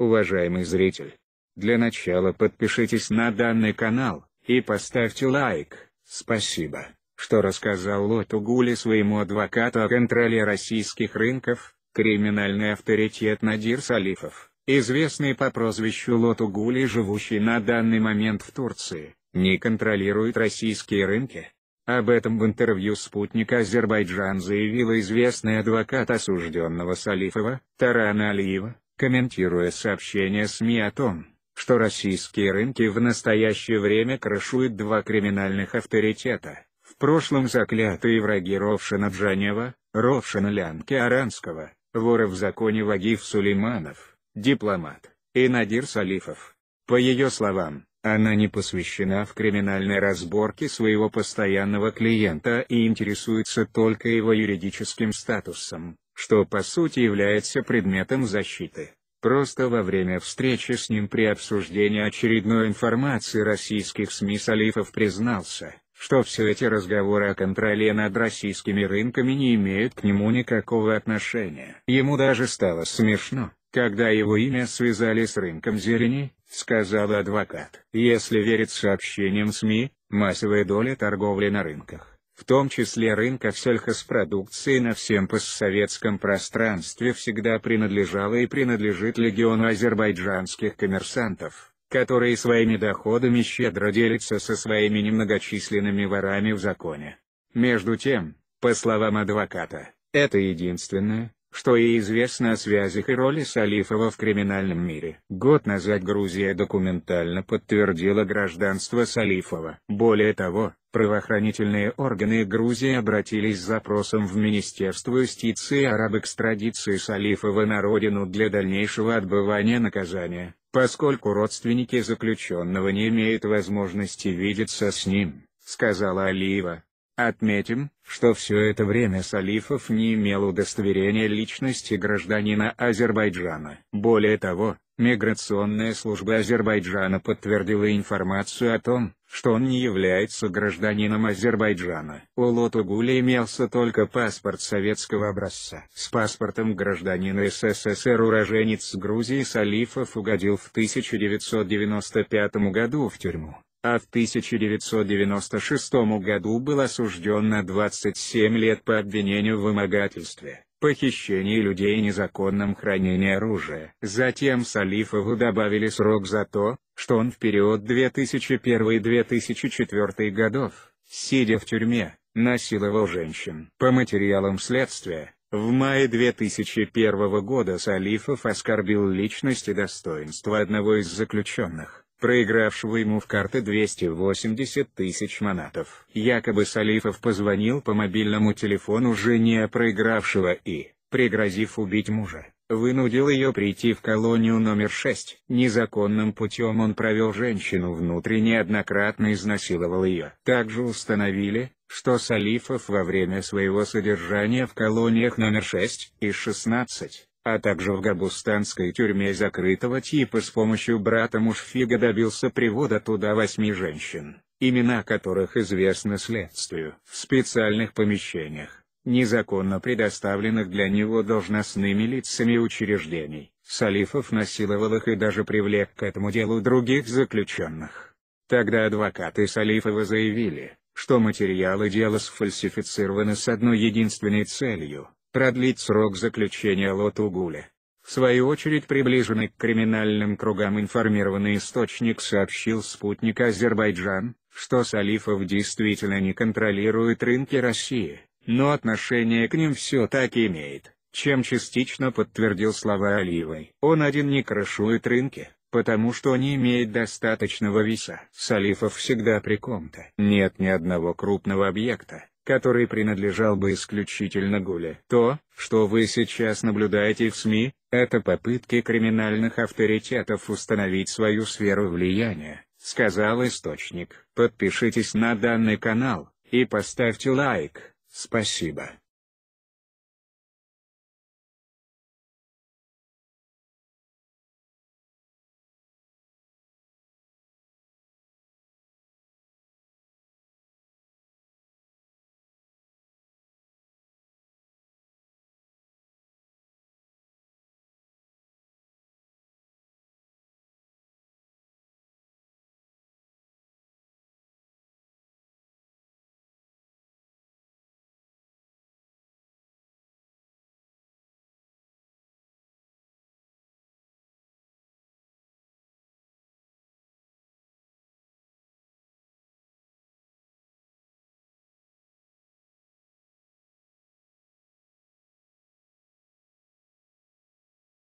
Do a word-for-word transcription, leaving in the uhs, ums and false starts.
Уважаемый зритель, для начала подпишитесь на данный канал и поставьте лайк. Спасибо, что рассказал Лоту Гули своему адвокату о контроле российских рынков. Криминальный авторитет Надир Салифов, известный по прозвищу Лоту Гули, живущий на данный момент в Турции, не контролирует российские рынки. Об этом в интервью «Спутник Азербайджан» заявила известный адвокат осужденного Салифова, Таран Алиева, комментируя сообщения СМИ о том, что российские рынки в настоящее время крышуют два криминальных авторитета, в прошлом заклятые враги Ровшана Джанева, Ровшана Лянки Аранского, вора в законе Вагиф Сулейманов, дипломат, и Надир Салифов. По ее словам, она не посвящена в криминальной разборке своего постоянного клиента и интересуется только его юридическим статусом, что по сути является предметом защиты. Просто во время встречи с ним при обсуждении очередной информации российских СМИ Салифов признался, что все эти разговоры о контроле над российскими рынками не имеют к нему никакого отношения. Ему даже стало смешно, когда его имя связали с рынком зелени, сказал адвокат. Если верить сообщениям СМИ, массовая доля торговли на рынках, в том числе рынков сельхозпродукции на всем постсоветском пространстве, всегда принадлежала и принадлежит легиону азербайджанских коммерсантов, которые своими доходами щедро делятся со своими немногочисленными ворами в законе. Между тем, по словам адвоката, это единственное, что ей известно о связях и роли Салифова в криминальном мире. Год назад Грузия документально подтвердила гражданство Салифова. Более того, правоохранительные органы Грузии обратились с запросом в Министерство юстиции об экстрадиции Салифова на родину для дальнейшего отбывания наказания, поскольку родственники заключенного не имеют возможности видеться с ним, сказала Алиева. Отметим, что все это время Салифов не имел удостоверения личности гражданина Азербайджана. Более того, миграционная служба Азербайджана подтвердила информацию о том, что он не является гражданином Азербайджана. У Лоту Гули имелся только паспорт советского образца. С паспортом гражданина СССР уроженец Грузии Салифов угодил в тысяча девятьсот девяносто пятом году в тюрьму, а в тысяча девятьсот девяносто шестом году был осужден на двадцать семь лет по обвинению в вымогательстве, похищении людей и незаконном хранении оружия. Затем Салифову добавили срок за то, что он в период две тысячи первый — две тысячи четвёртый годов, сидя в тюрьме, насиловал женщин. По материалам следствия, в мае две тысячи первого года Салифов оскорбил личность и достоинство одного из заключенных, проигравшего ему в карты двести восемьдесят тысяч манатов. Якобы Салифов позвонил по мобильному телефону жене проигравшего и, пригрозив убить мужа, вынудил ее прийти в колонию номер шесть. Незаконным путем он провел женщину внутрь и неоднократно изнасиловал ее. Также установили, что Салифов во время своего содержания в колониях номер шесть и шестнадцать, а также в габустанской тюрьме закрытого типа с помощью брата Мушфига добился привода туда восьми женщин, имена которых известны следствию, в специальных помещениях, незаконно предоставленных для него должностными лицами учреждений. Салифов насиловал их и даже привлек к этому делу других заключенных. Тогда адвокаты Салифова заявили, что материалы дела сфальсифицированы с одной единственной целью – продлить срок заключения Лоту Гули. В свою очередь приближенный к криминальным кругам информированный источник сообщил «Спутник Азербайджан», что Салифов действительно не контролирует рынки России, но отношение к ним все-таки имеет, чем частично подтвердил слова Алиевой. Он один не крышует рынки, потому что не имеет достаточного веса. Салифов всегда при ком-то. Нет ни одного крупного объекта, который принадлежал бы исключительно Гуле. То, что вы сейчас наблюдаете в СМИ, это попытки криминальных авторитетов установить свою сферу влияния, сказал источник. Подпишитесь на данный канал и поставьте лайк. Спасибо.